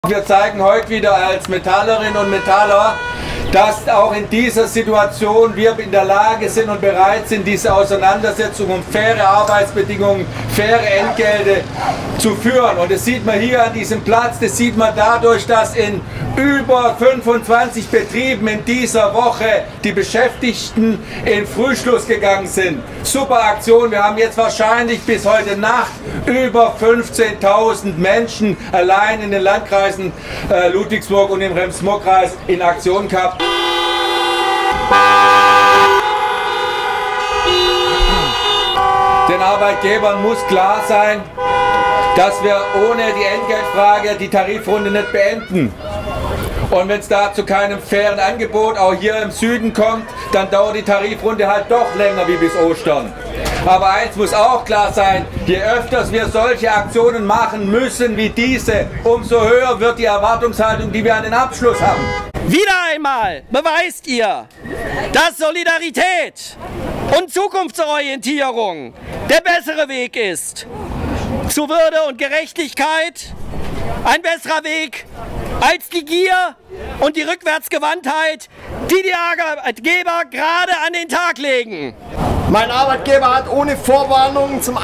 Wir zeigen heute wieder als Metallerinnen und Metaller, dass auch in dieser Situation wir in der Lage sind und bereit sind, diese Auseinandersetzung um faire Arbeitsbedingungen, faire Entgelte zu führen. Und das sieht man hier an diesem Platz, das sieht man dadurch, dass in über 25 Betrieben in dieser Woche die Beschäftigten in Frühschluss gegangen sind. Super Aktion, wir haben jetzt wahrscheinlich bis heute Nacht über 15.000 Menschen allein in den Landkreisen Ludwigsburg und im Rems-Murr-Kreis in Aktion gehabt. Den Arbeitgebern muss klar sein, dass wir ohne die Entgeltfrage die Tarifrunde nicht beenden. Und wenn es da zu keinem fairen Angebot auch hier im Süden kommt, dann dauert die Tarifrunde halt doch länger wie bis Ostern. Aber eins muss auch klar sein, je öfters wir solche Aktionen machen müssen wie diese, umso höher wird die Erwartungshaltung, die wir an den Abschluss haben. Wieder einmal beweist ihr, dass Solidarität und Zukunftsorientierung der bessere Weg ist. Zu Würde und Gerechtigkeit ein besserer Weg als die Gier und die Rückwärtsgewandtheit, die die Arbeitgeber gerade an den Tag legen. Mein Arbeitgeber hat ohne Vorwarnung zum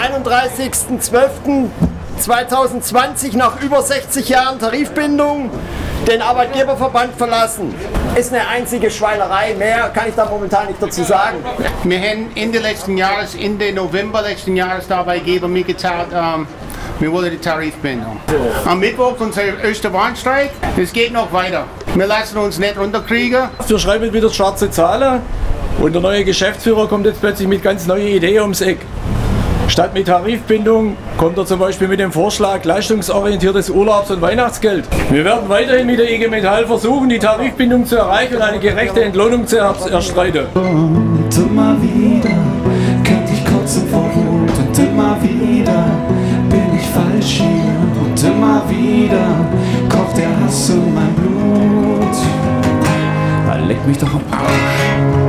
31.12.2020 nach über 60 Jahren Tarifbindung den Arbeitgeberverband verlassen. Ist eine einzige Schweinerei, mehr kann ich da momentan nicht dazu sagen. Wir haben Ende November letzten Jahres der Arbeitgeber mitgeteilt, wir wollen die Tarifbindung. Am Mittwoch unser erster Warnstreik, es geht noch weiter. Wir lassen uns nicht unterkriegen. Wir schreiben wieder schwarze Zahlen und der neue Geschäftsführer kommt jetzt plötzlich mit ganz neuen Ideen ums Eck. Statt mit Tarifbindung kommt er zum Beispiel mit dem Vorschlag leistungsorientiertes Urlaubs- und Weihnachtsgeld. Wir werden weiterhin mit der IG Metall versuchen, die Tarifbindung zu erreichen und eine gerechte Entlohnung zu erstreiten. Und immer wieder könnte ich kotzen vor Wut und immer wieder bin ich falsch hier und immer wieder kocht der Hass in mein Blut. Leck mich doch am Arsch.